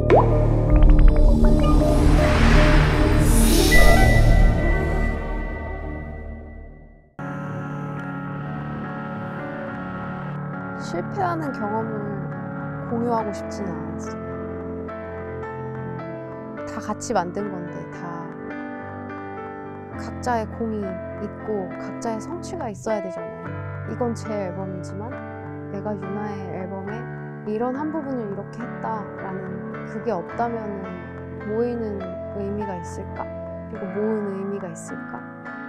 실패하는 경험을 공유하고 싶지는 않았어. 다 같이 만든 건데 다 각자의 공이 있고 각자의 성취가 있어야 되잖아요. 이건 제 앨범이지만 내가 유나의 앨범에 이런 한 부분을 이렇게 했다라는 그게 없다면 모이는 의미가 있을까? 그리고 모은 의미가 있을까?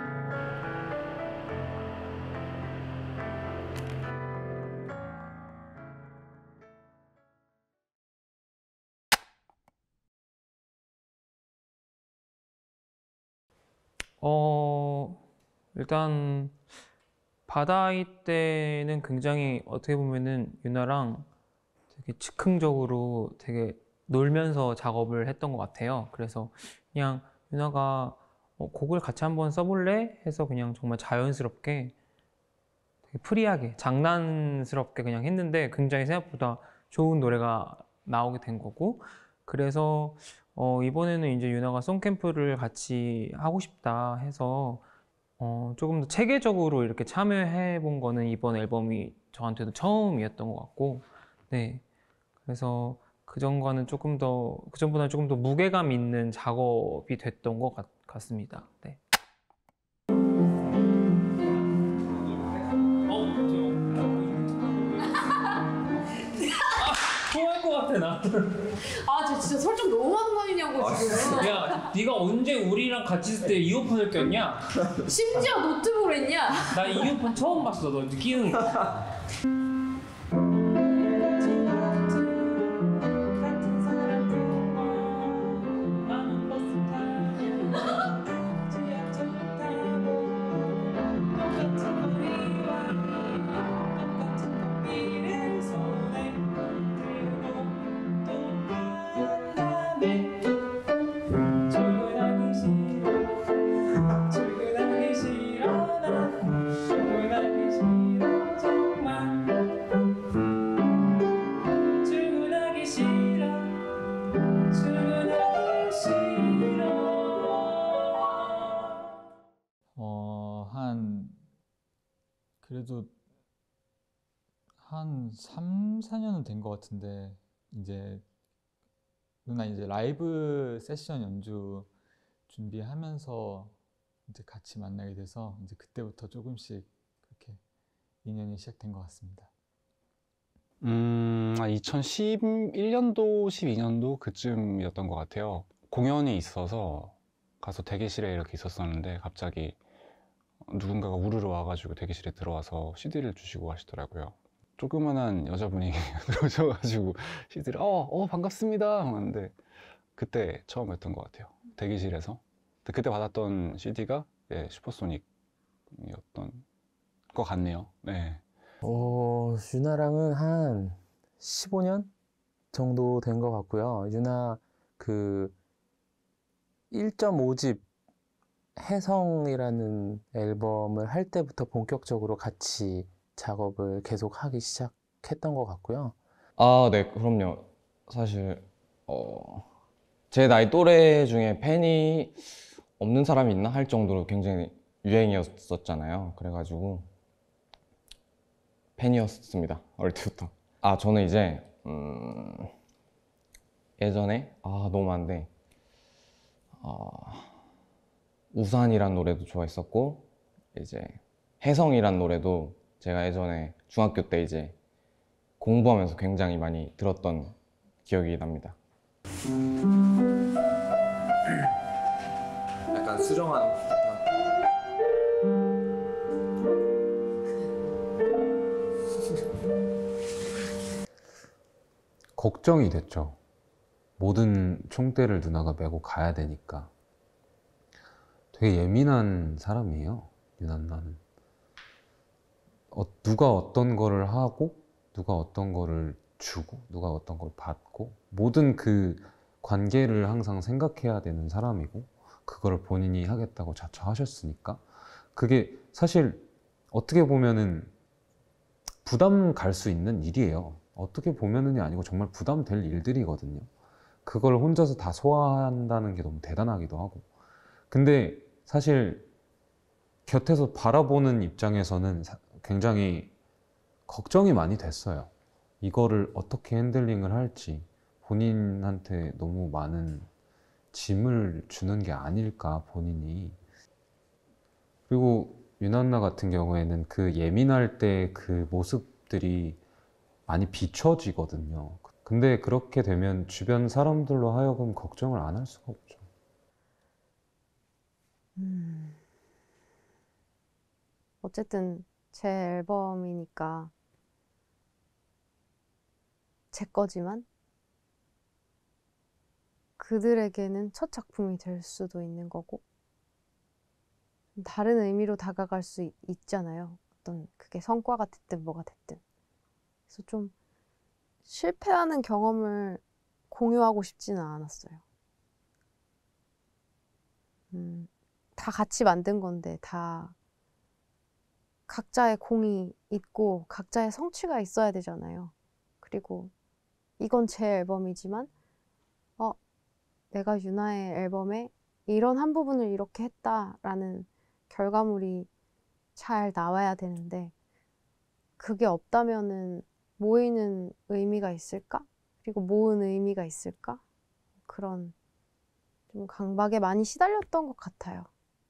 일단 바다이 때는 굉장히 어떻게 보면은 유나랑 되게 즉흥적으로 되게 놀면서 작업을 했던 것 같아요. 그래서 그냥 유나가 곡을 같이 한번 써볼래? 해서 그냥 정말 자연스럽게 되게 프리하게 장난스럽게 그냥 했는데 굉장히 생각보다 좋은 노래가 나오게 된 거고, 그래서 이번에는 이제 유나가 송캠프를 같이 하고 싶다 해서 조금 더 체계적으로 이렇게 참여해 본 거는 이번 앨범이 저한테도 처음이었던 것 같고, 네. 그래서 그전과는 그전보다는 조금 더 무게감 있는 작업이 됐던 것 같습니다. 네. 토할 것 같아, 나. 아, 쟤 진짜 설정 너무 하는 거 아니냐고 지금. 야, 네가 언제 우리랑 같이 있을 때 이어폰을 꼈냐? 심지어 노트북을 했냐? 나 이어폰 처음 봤어, 너 끼는 거. 그래도 한 3, 4년은 된 것 같은데, 이제 누나 이제 라이브 세션 연주 준비하면서 이제 같이 만나게 돼서 이제 그때부터 조금씩 그렇게 인연이 시작된 것 같습니다. 2011년도, 12년도 그쯤이었던 것 같아요. 공연이 있어서 가서 대기실에 이렇게 있었었는데 갑자기 누군가가 우르르 와가지고 대기실에 들어와서 CD를 주시고 가시더라고요. 조그만한 여자분이 들어오셔가지고 CD를 반갑습니다 하는데 그때 처음이었던 것 같아요. 대기실에서. 그때 받았던 CD가 슈퍼소닉이었던 것 같네요. 네. 유나랑은 한 15년 정도 된 것 같고요. 유나 그 1.5집 혜성이라는 앨범을 할 때부터 본격적으로 같이 작업을 계속 하기 시작했던 것 같고요. 네, 그럼요. 사실 제 나이 또래 중에 팬이 없는 사람이 있나 할 정도로 굉장히 유행이었었잖아요. 그래가지고 팬이었습니다. 어릴 때부터. 저는 이제 예전에 너무 많은데 우산이란 노래도 좋아했었고, 이제 혜성이란 노래도 제가 예전에 중학교 때 이제 공부하면서 굉장히 많이 들었던 기억이 납니다. 약간 수정한 걱정이 됐죠. 모든 총대를 누나가 메고 가야 되니까. 되게 예민한 사람이에요, 유나 누나는. 누가 어떤 거를 하고 누가 어떤 거를 주고 누가 어떤 걸 받고 모든 그 관계를 항상 생각해야 되는 사람이고, 그거를 본인이 하겠다고 자처하셨으니까 그게 사실 어떻게 보면은 부담 갈 수 있는 일이에요. 어떻게 보면은이 아니고 정말 부담될 일들이거든요. 그걸 혼자서 다 소화한다는 게 너무 대단하기도 하고. 근데 사실 곁에서 바라보는 입장에서는 굉장히 걱정이 많이 됐어요. 이거를 어떻게 핸들링을 할지, 본인한테 너무 많은 짐을 주는 게 아닐까, 본인이. 그리고 유나 누나 같은 경우에는 그 예민할 때 그 모습들이 많이 비춰지거든요. 근데 그렇게 되면 주변 사람들로 하여금 걱정을 안 할 수가 없죠. 어쨌든 제 앨범이니까 제 거지만 그들에게는 첫 작품이 될 수도 있는 거고 다른 의미로 다가갈 수 있잖아요. 어떤 그게 성과가 됐든 뭐가 됐든. 그래서 좀 실패하는 경험을 공유하고 싶지는 않았어요. 다 같이 만든 건데 다 각자의 공이 있고 각자의 성취가 있어야 되잖아요. 그리고 이건 제 앨범이지만 내가 유나의 앨범에 이런 한 부분을 이렇게 했다라는 결과물이 잘 나와야 되는데 그게 없다면은 모이는 의미가 있을까? 그리고 모은 의미가 있을까? 그런 좀 강박에 많이 시달렸던 것 같아요.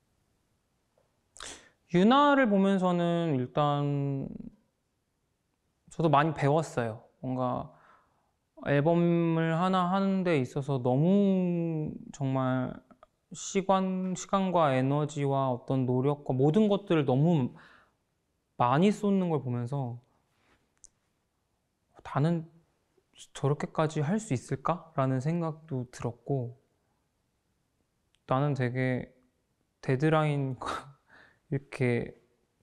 유나를 보면서는 일단 저도 많이 배웠어요. 뭔가 앨범을 하나 하는 데 있어서 너무 정말 시간과 에너지와 어떤 노력과 모든 것들을 너무 많이 쏟는 걸 보면서 나는 저렇게까지 할 수 있을까? 라는 생각도 들었고 나는 되게 데드라인 이렇게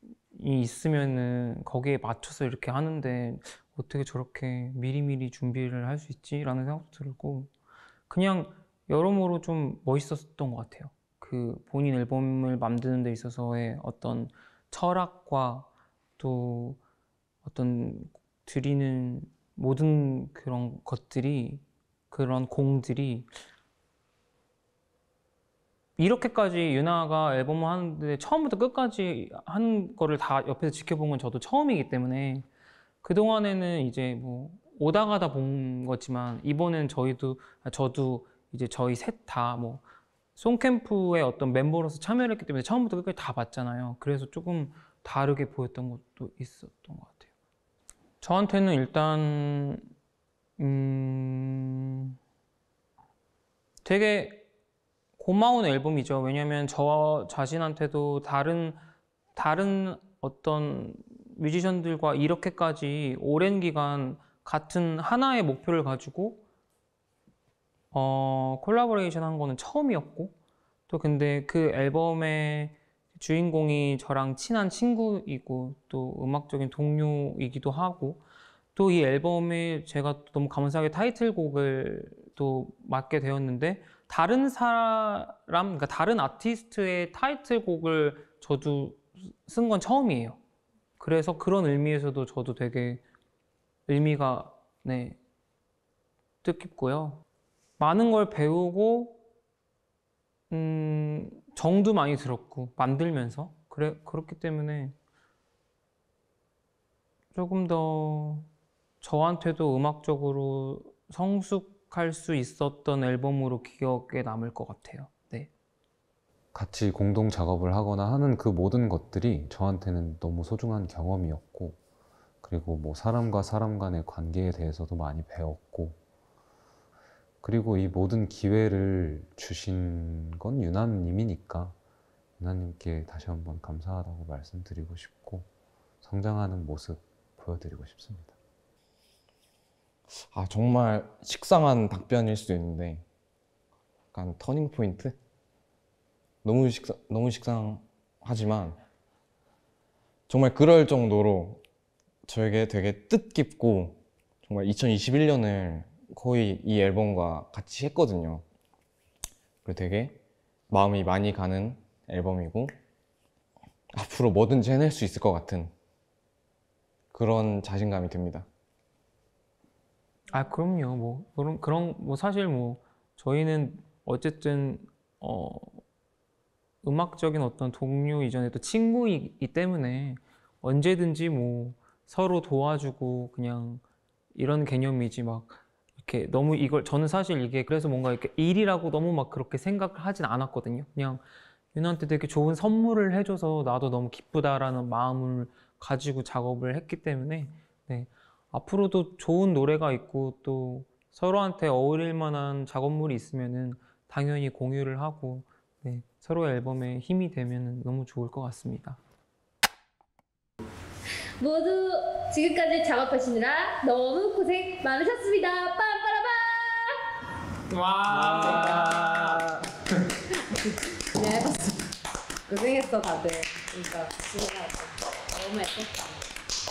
있으면은 거기에 맞춰서 이렇게 하는데 어떻게 저렇게 미리미리 준비를 할 수 있지? 라는 생각도 들고 그냥 여러모로 좀 멋있었던 것 같아요. 그 본인 앨범을 만드는 데 있어서의 어떤 철학과 또 어떤 드리는 모든 그런 것들이 그런 공들이 이렇게까지 유나가 앨범을 하는데 처음부터 끝까지 한 거를 다 옆에서 지켜본 건 저도 처음이기 때문에 그동안에는 이제 뭐 오다 가다 본 거지만 이번엔 저도 이제 저희 셋 다 뭐 송캠프의 어떤 멤버로서 참여를 했기 때문에 처음부터 끝까지 다 봤잖아요. 그래서 조금 다르게 보였던 것도 있었던 것 같아요. 저한테는 일단 되게 고마운 앨범이죠. 왜냐면 저 자신한테도 다른 어떤 뮤지션들과 이렇게까지 오랜 기간 같은 하나의 목표를 가지고 콜라보레이션 한 거는 처음이었고 또 근데 그 앨범의 주인공이 저랑 친한 친구이고 또 음악적인 동료이기도 하고 또 이 앨범에 제가 너무 감사하게 타이틀곡을 또 맡게 되었는데 다른 그러니까 다른 아티스트의 타이틀곡을 저도 쓴 건 처음이에요. 그래서 그런 의미에서도 저도 되게 의미가 뜻깊고요. 많은 걸 배우고 정도 많이 들었고 만들면서 그렇기 때문에 조금 더 저한테도 음악적으로 성숙할 수 있었던 앨범으로 기억에 남을 것 같아요. 네. 같이 공동 작업을 하거나 하는 그 모든 것들이 저한테는 너무 소중한 경험이었고, 그리고 뭐 사람과 사람 간의 관계에 대해서도 많이 배웠고, 그리고 이 모든 기회를 주신 건 유나님이니까 유나님께 다시 한번 감사하다고 말씀드리고 싶고 성장하는 모습 보여드리고 싶습니다. 정말 식상한 답변일 수도 있는데 약간 터닝 포인트? 너무 식상하지만 정말 그럴 정도로 저에게 되게 뜻깊고 정말 2021년을 거의 이 앨범과 같이 했거든요. 그리고 되게 마음이 많이 가는 앨범이고 앞으로 뭐든지 해낼 수 있을 것 같은 그런 자신감이 듭니다. 그럼요. 뭐 그런 뭐 사실 뭐 저희는 어쨌든 음악적인 어떤 동료 이전에 또 친구이기 때문에 언제든지 뭐 서로 도와주고 그냥 이런 개념이지 막 이렇게 너무 이걸 저는 사실 이게 그래서 뭔가 이렇게 일이라고 너무 막 그렇게 생각을 하진 않았거든요. 그냥 윤아한테 되게 좋은 선물을 해줘서 나도 너무 기쁘다라는 마음을 가지고 작업을 했기 때문에 네, 앞으로도 좋은 노래가 있고 또 서로한테 어울릴 만한 작업물이 있으면은 당연히 공유를 하고 네, 서로의 앨범에 힘이 되면 너무 좋을 것 같습니다. 모두 지금까지 작업하시느라 너무 고생 많으셨습니다. 빰빠라밤! 와. 그냥 해봤어. 고생했어 다들. 그러니까 너무 애썼다.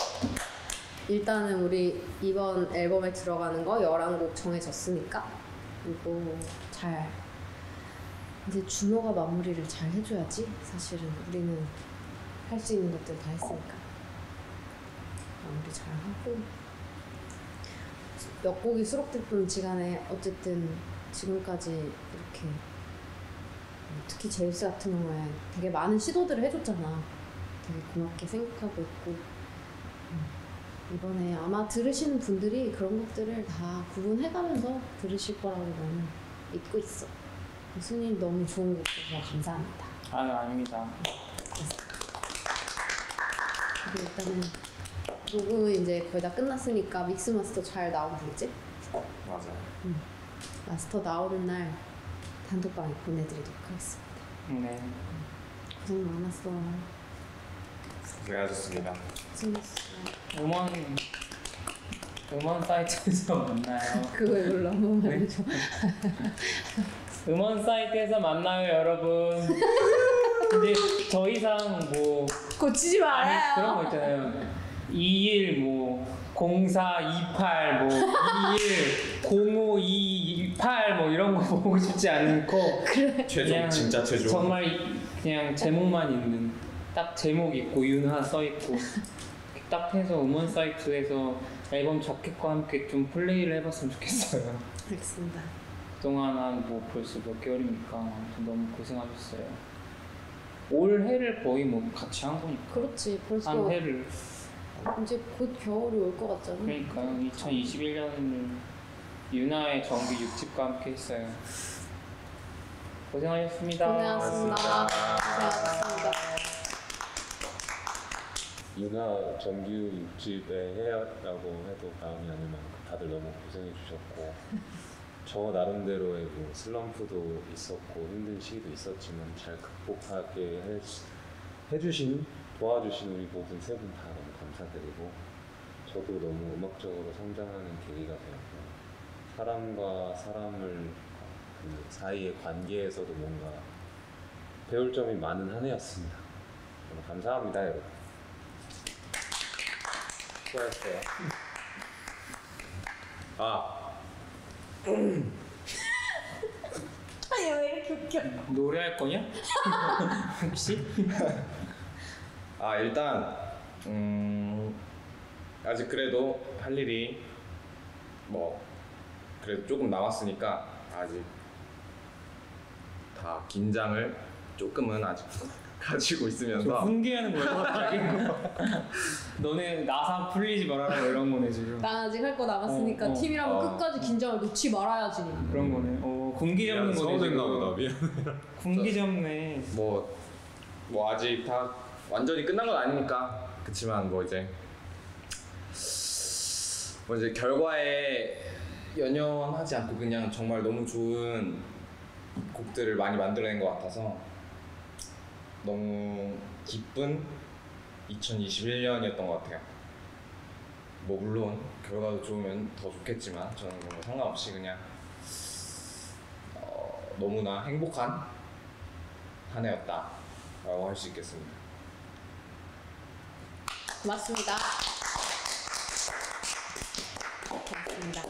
일단은 우리 이번 앨범에 들어가는 거 11곡 정해졌으니까 이거 잘 이제 준호가 마무리를 잘 해줘야지. 사실은 우리는 할 수 있는 것들 다 했으니까 마무리 잘 하고 몇 곡이 수록됐던 시간에 어쨌든 지금까지 이렇게 특히 제임스 같은 경우에 되게 많은 시도들을 해줬잖아. 되게 고맙게 생각하고 있고 이번에 아마 들으시는 분들이 그런 것들을 다 구분해가면서 들으실 거라고 나는 믿고 있어. 순이 너무 좋은 곡 주셔서 감사합니다. 아닙니다. 그리고 일단은 녹음은 이제 거의 다 끝났으니까 믹스 마스터 잘 나오면 되겠지? 맞아요. 마스터 나오는 날 단톡방에 보내드리도록 하겠습니다. 네. 고생 많았어. 고생하셨습니다. 고생했어. 음원 사이트에서 만나요. 그거 몰라. 한번 네. 말해줘. 음원 사이트에서 만나요, 여러분. 근데 더 이상 뭐 고치지 말아요. 그런 거 있잖아요. 21 뭐 0428 뭐 21 0528 뭐 이런 거 보고 싶지 않고 최종 진짜 최종. 정말 그냥 제목만 있는 딱 제목 있고 윤하 써 있고 딱 해서 음원 사이트에서 앨범 자켓과 함께 좀 플레이를 해봤으면 좋겠어요. 알겠습니다. 그동안 한 뭐 벌써 몇 개월입니까? 아무튼 너무 고생하셨어요. 올 해를 거의 뭐 같이 한 거니까. 그렇지. 벌써 한 해를. 이제 곧 겨울이 올 것 같잖아. 그러니까요. 2021년을 윤하의 정규 6집과 함께 했어요. 고생하셨습니다. 고생하셨습니다. 고생하셨습니다. 윤하 정규 6집에 해라고 해도 과언이 아닐 만큼 다들 너무 고생해 주셨고 저 나름대로의 뭐 슬럼프도 있었고 힘든 시기도 있었지만 잘 극복하게 해주신 도와주신 우리 모든 세 분 다 너무 감사드리고 저도 너무 음악적으로 성장하는 계기가 되었고 사람과 사람을 그 사이의 관계에서도 뭔가 배울 점이 많은 한 해였습니다. 너무 감사합니다 여러분. 수고하셨어요. 아니 왜 이렇게 웃겨? 노래할 거냐? 혹시? 일단 아직 그래도 할 일이 뭐 그래도 조금 남았으니까 아직 다 긴장을 조금은 아직 가지고 있으면서 훈계하는 거야 갑자기? 너네 나사 풀리지 말아라 이런 거네 지금. 난 아직 할 거 남았으니까 팀이라면 끝까지 긴장을 놓지 말아야지. 그런 거네. 군기 잡는 거네 지금. 서운했나 보다. 미안. 군기 잡네. 뭐 아직 다 완전히 끝난 건 아니니까 그치만 뭐 이제 결과에 연연하지 않고 그냥 정말 너무 좋은 곡들을 많이 만들어낸 것 같아서 너무 기쁜 2021년이었던 것 같아요. 뭐 물론 결과도 좋으면 더 좋겠지만 저는 뭐 상관없이 그냥 너무나 행복한 한 해였다라고 할 수 있겠습니다. 고맙습니다. 고맙습니다.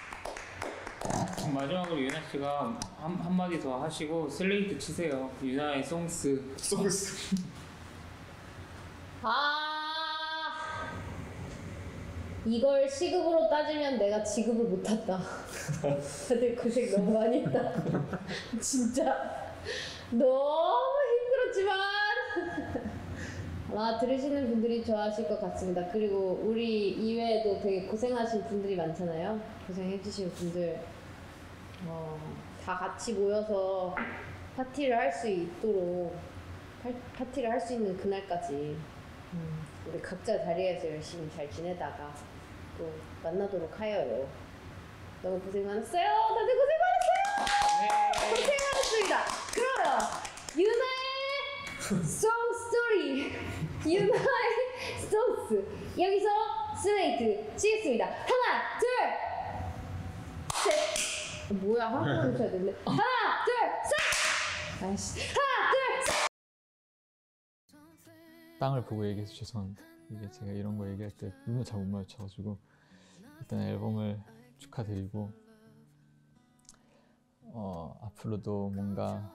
마지막으로 윤하 씨가 한마디 더 하시고 슬레이트 치세요. 윤하의 송스. 이걸 시급으로 따지면 내가 지급을 못했다. 다들 고생 너무 많이 했다. 진짜 너무 힘들었지만 아마 들으시는 분들이 좋아하실 것 같습니다. 그리고 우리 이외에도 되게 고생하신 분들이 많잖아요. 고생해주신 분들 다 같이 모여서 파티를 할 수 있도록 파티를 할 수 있는 그날까지 우리 각자 자리에서 열심히 잘 지내다가 또 만나도록 하여요. 너무 고생 많았어요. 다들 고생 많았어요. 고생 많았습니다. 그러면 유나의 송 스토리, 유나의 소스 여기서 스네이트 치겠습니다. 하나, 둘, 셋. 뭐야, 한번 쳐야 되는데. 하나, 둘, 셋. 아이씨. 하나, 둘, 셋. 땅을 보고 얘기해서 죄송합니다. 이게 제가 이런 거 얘기할 때 눈을 잘 못 마주쳐가지고 일단 앨범을 축하드리고 앞으로도 뭔가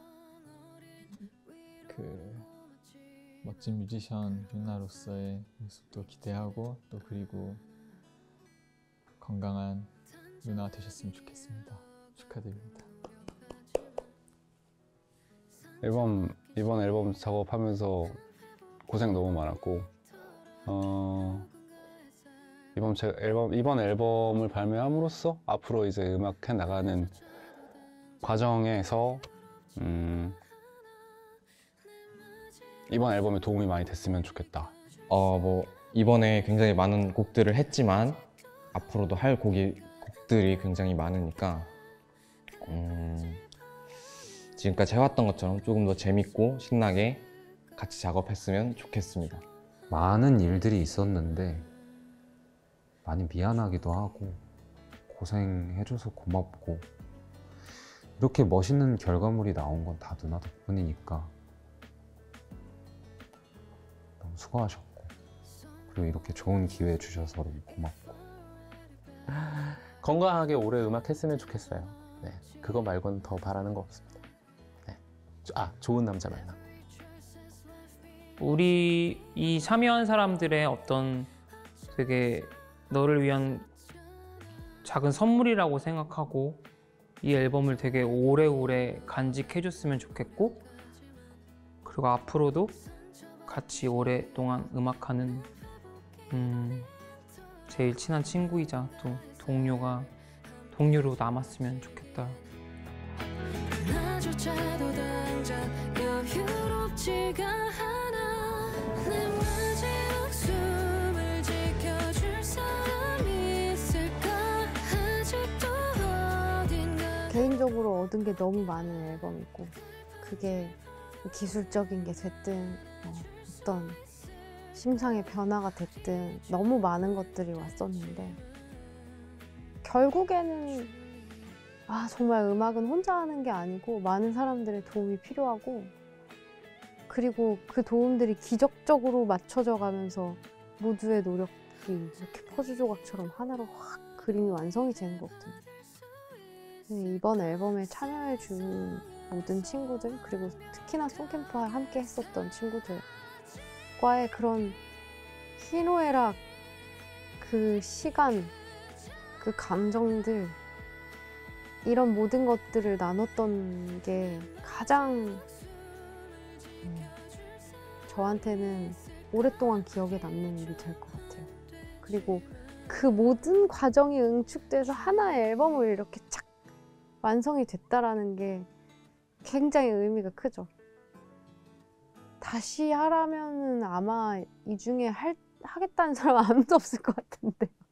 그 멋진 뮤지션 유나로서의 모습도 기대하고 또 그리고 건강한 유나가 되셨으면 좋겠습니다. 축하드립니다. 이번 앨범 작업하면서 고생 너무 많았고 이번 앨범을 발매함으로써 앞으로 이제 음악 해 나가는 과정에서 이번 앨범에 도움이 많이 됐으면 좋겠다. 뭐 이번에 굉장히 많은 곡들을 했지만 앞으로도 할 곡들이 굉장히 많으니까 지금까지 해왔던 것처럼 조금 더 재밌고 신나게 같이 작업했으면 좋겠습니다. 많은 일들이 있었는데 많이 미안하기도 하고 고생해줘서 고맙고 이렇게 멋있는 결과물이 나온 건 다 누나 덕분이니까 너무 수고하셨고 그리고 이렇게 좋은 기회 주셔서 너무 고맙고 건강하게 오래 음악 했으면 좋겠어요. 네, 그거 말고는 더 바라는 거 없습니다. 네. 좋은 남자 만나. 우리 이 참여한 사람들의 어떤 되게 너를 위한 작은 선물이라고 생각하고 이 앨범을 되게 오래오래 간직해줬으면 좋겠고 그리고 앞으로도 같이 오랫동안 음악하는 제일 친한 친구이자 또 동료로 남았으면 좋겠다. 나조차도 당장 여유롭지가 않아. 내 마지막 숨을 지켜줄 사람이 있을까. 아직도 어딘가. 개인적으로 얻은 게 너무 많은 앨범이고 그게 기술적인 게 됐든 어떤 심상의 변화가 됐든 너무 많은 것들이 왔었는데 결국에는 정말 음악은 혼자 하는 게 아니고 많은 사람들의 도움이 필요하고 그리고 그 도움들이 기적적으로 맞춰져 가면서 모두의 노력이 이렇게 퍼즐 조각처럼 하나로 확 그림이 완성이 되는 거거든요. 이번 앨범에 참여해준 모든 친구들 그리고 특히나 송캠프와 함께 했었던 친구들과의 그런 희노애락 그 시간 그 감정들 이런 모든 것들을 나눴던 게 가장 저한테는 오랫동안 기억에 남는 일이 될 것 같아요. 그리고 그 모든 과정이 응축돼서 하나의 앨범을 이렇게 착 완성이 됐다라는 게 굉장히 의미가 크죠. 다시 하라면은 아마 이 중에 하겠다는 사람 아무도 없을 것 같은데.